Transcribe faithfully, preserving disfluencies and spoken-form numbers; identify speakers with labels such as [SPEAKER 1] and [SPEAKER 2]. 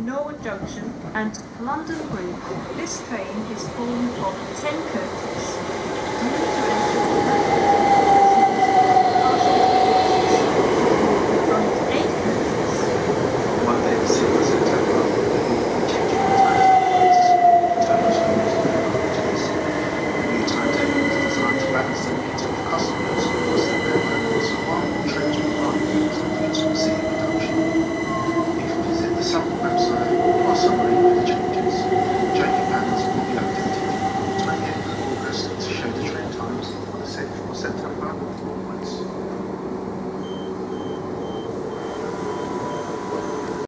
[SPEAKER 1] Norwood Junction and London Bridge. This train is formed of ten coaches. Due to